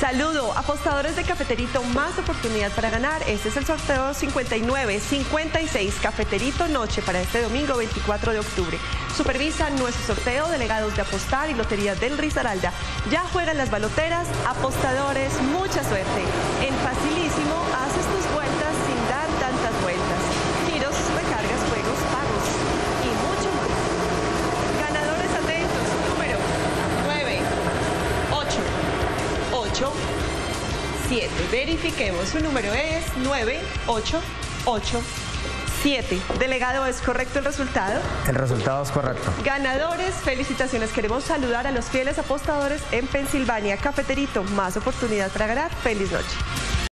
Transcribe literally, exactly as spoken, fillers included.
Saludo, apostadores de Cafeterito, más oportunidad para ganar. Este es el sorteo cincuenta y nueve cincuenta y seis Cafeterito Noche para este domingo veinticuatro de octubre. Supervisan nuestro sorteo delegados de Apostar y Lotería del Risaralda. Ya juegan las baloteras, apostadores, mucha suerte. En Facilísimo haces tus vueltas sin dar tantas vueltas. Giros, recargas, juegos, pagos y mucho más. Ganadores atentos, número nueve, ocho, ocho, siete. Verifiquemos, su número es nueve, ocho, ocho, siete. Delegado, ¿es correcto el resultado? El resultado es correcto. Ganadores, felicitaciones. Queremos saludar a los fieles apostadores en Pensilvania. Cafeterito, más oportunidad para ganar. Feliz noche.